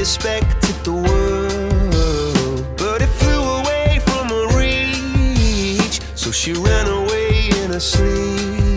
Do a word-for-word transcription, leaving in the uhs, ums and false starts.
expected the world, but it flew away from her reach, so she ran away in her sleep.